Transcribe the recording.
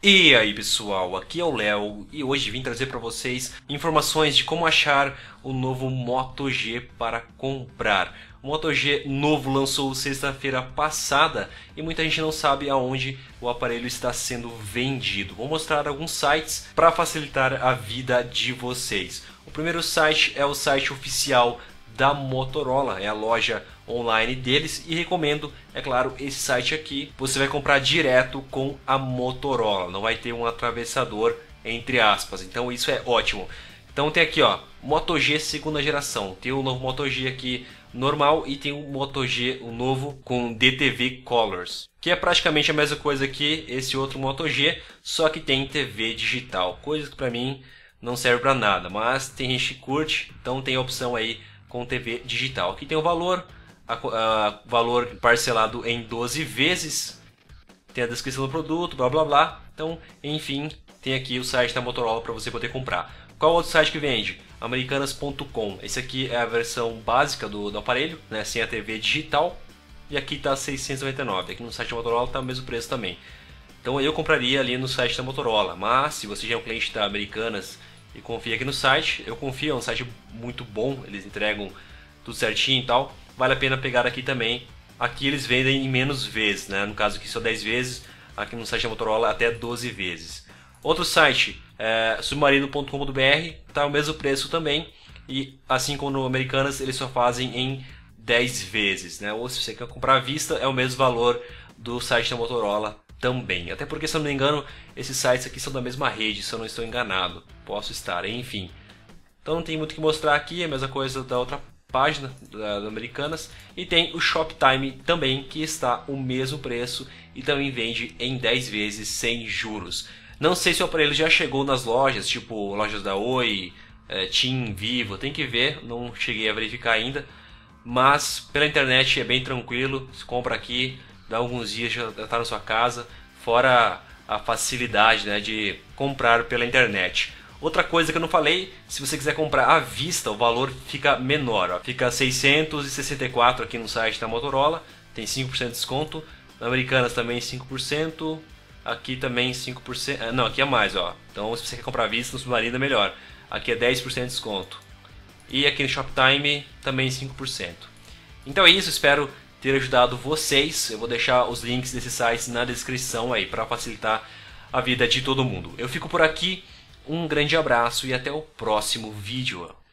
E aí pessoal, aqui é o Léo e hoje vim trazer para vocês informações de como achar o novo Moto G para comprar. O Moto G novo lançou sexta-feira passada e muita gente não sabe aonde o aparelho está sendo vendido. Vou mostrar alguns sites para facilitar a vida de vocês. O primeiro site é o site oficial da Motorola, é a loja online deles, e recomendo, é claro, esse site aqui. Você vai comprar direto com a Motorola, não vai ter um atravessador entre aspas, então isso é ótimo. Então tem aqui ó, Moto G segunda geração, tem o novo Moto G aqui normal e tem o Moto G o novo com DTV Colors, que é praticamente a mesma coisa que esse outro Moto G, só que tem TV digital, coisa que pra mim não serve pra nada, mas tem gente que curte, então tem a opção aí com TV digital. Aqui tem o valor, valor parcelado em 12 vezes, tem a descrição do produto, blá blá blá. Então, enfim, tem aqui o site da Motorola para você poder comprar. Qual outro site que vende? Americanas.com. Esse aqui é a versão básica do aparelho, né, sem a TV digital. E aqui está 699. Aqui no site da Motorola está o mesmo preço também. Então eu compraria ali no site da Motorola. Mas se você já é um cliente da Americanas e confia aqui no site, eu confio, é um site muito bom, eles entregam tudo certinho e tal, vale a pena pegar aqui também. Aqui eles vendem em menos vezes, né? No caso aqui só 10 vezes, aqui no site da Motorola até 12 vezes. Outro site, submarino.com.br, tá o mesmo preço também, e assim como no Americanas eles só fazem em 10 vezes, né? Ou se você quer comprar à vista, é o mesmo valor do site da Motorola também. Até porque, se eu não me engano, esses sites aqui são da mesma rede, se eu não estou enganado. Posso estar, enfim. Então não tem muito o que mostrar aqui, é a mesma coisa da outra página da Americanas. E tem o Shoptime também, que está o mesmo preço e também vende em 10 vezes sem juros. Não sei se o aparelho já chegou nas lojas, tipo lojas da Oi, TIM, Vivo, tem que ver, não cheguei a verificar ainda. Mas pela internet é bem tranquilo, se compra aqui, dá alguns dias já está na sua casa, fora a facilidade, né, de comprar pela internet. Outra coisa que eu não falei, se você quiser comprar à vista, o valor fica menor, ó. Fica 664 aqui no site da Motorola, tem 5% de desconto, na Americanas também 5%, aqui também 5%, não, aqui é mais, ó. Então se você quer comprar à vista no Submarino é melhor, aqui é 10% de desconto. E aqui no Shoptime também 5%. Então é isso, espero ter ajudado vocês. Eu vou deixar os links desses sites na descrição aí para facilitar a vida de todo mundo. Eu fico por aqui, um grande abraço e até o próximo vídeo.